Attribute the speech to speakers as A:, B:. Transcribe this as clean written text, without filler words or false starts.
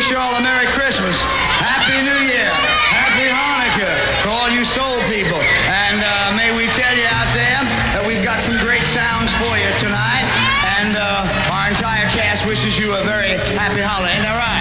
A: wish you all a Merry Christmas, Happy New Year, Happy Hanukkah for all you soul people. And may we tell you out there that we've got some great sounds for you tonight. And our entire cast wishes you a very happy holiday. Ain't that right?